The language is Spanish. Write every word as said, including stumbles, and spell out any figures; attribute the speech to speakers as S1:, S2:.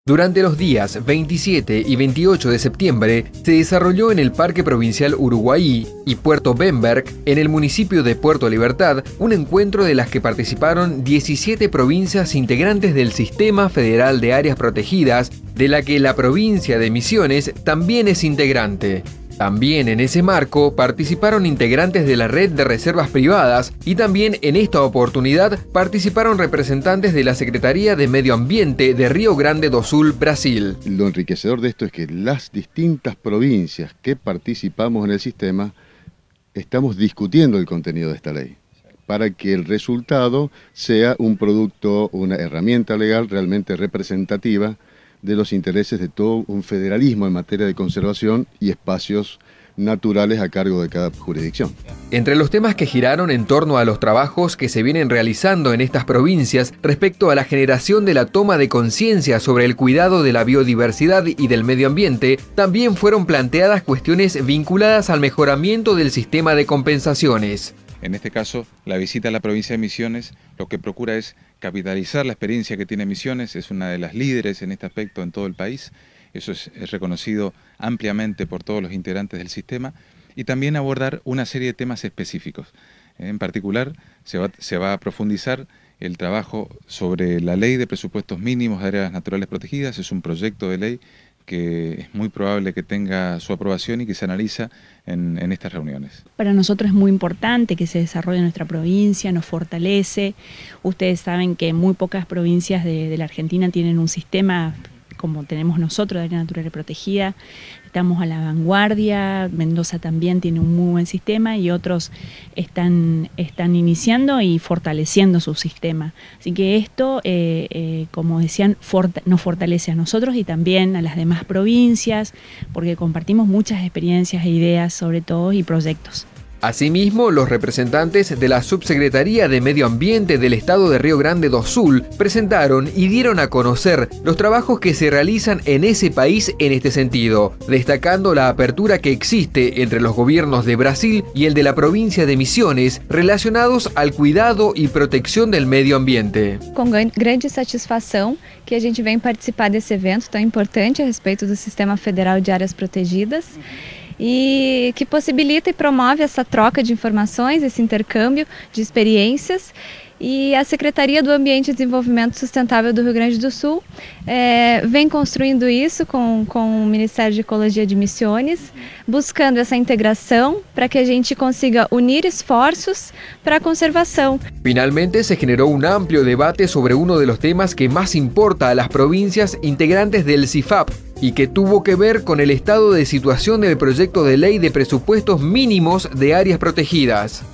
S1: Durante los días veintisiete y veintiocho de septiembre se desarrolló en el Parque Provincial Uruguay y Puerto Bemberg, en el municipio de Puerto Libertad, un encuentro de las que participaron diecisiete provincias integrantes del Sistema Federal de Áreas Protegidas, de la que la provincia de Misiones también es integrante. También en ese marco participaron integrantes de la red de reservas privadas y también en esta oportunidad participaron representantes de la Secretaría de Medio Ambiente de Río Grande do Sul, Brasil.
S2: Lo enriquecedor de esto es que las distintas provincias que participamos en el sistema estamos discutiendo el contenido de esta ley para que el resultado sea un producto, una herramienta legal realmente representativa de los intereses de todo un federalismo en materia de conservación y espacios naturales a cargo de cada jurisdicción.
S1: Entre los temas que giraron en torno a los trabajos que se vienen realizando en estas provincias respecto a la generación de la toma de conciencia sobre el cuidado de la biodiversidad y del medio ambiente, también fueron planteadas cuestiones vinculadas al mejoramiento del sistema de compensaciones.
S3: En este caso, la visita a la provincia de Misiones lo que procura es capitalizar la experiencia que tiene Misiones, es una de las líderes en este aspecto en todo el país, eso es, es reconocido ampliamente por todos los integrantes del sistema, y también abordar una serie de temas específicos. En particular, se va, se va a profundizar el trabajo sobre la Ley de Presupuestos Mínimos de Áreas Naturales Protegidas, es un proyecto de ley que es muy probable que tenga su aprobación y que se analiza en, en estas reuniones.
S4: Para nosotros es muy importante que se desarrolle en nuestra provincia, nos fortalece. Ustedes saben que muy pocas provincias de, de la Argentina tienen un sistema como tenemos nosotros de área natural protegida. Estamos a la vanguardia, Mendoza también tiene un muy buen sistema y otros están, están iniciando y fortaleciendo su sistema. Así que esto, eh, eh, como decían, fort- nos fortalece a nosotros y también a las demás provincias, porque compartimos muchas experiencias e ideas sobre todo y proyectos.
S1: Asimismo, los representantes de la Subsecretaría de Medio Ambiente del Estado de Río Grande do Sul presentaron y dieron a conocer los trabajos que se realizan en ese país en este sentido, destacando la apertura que existe entre los gobiernos de Brasil y el de la provincia de Misiones relacionados al cuidado y protección del medio ambiente.
S5: Com grande satisfação que a gente vem participar desse evento tão importante a respeito do Sistema Federal de Áreas Protegidas, e que possibilita e promove essa troca de informações, esse intercâmbio de experiências. E a Secretaria do Ambiente e Desenvolvimento Sustentável do Rio Grande do Sul é, vem construindo isso com, com o Ministério de Ecologia de Misiones, buscando essa integração para que a gente consiga unir esforços para a conservação.
S1: Finalmente se generó un amplio debate sobre uno de los temas que más importa a las provincias integrantes del C I F A P y que tuvo que ver con el estado de situación del proyecto de ley de presupuestos mínimos de áreas protegidas.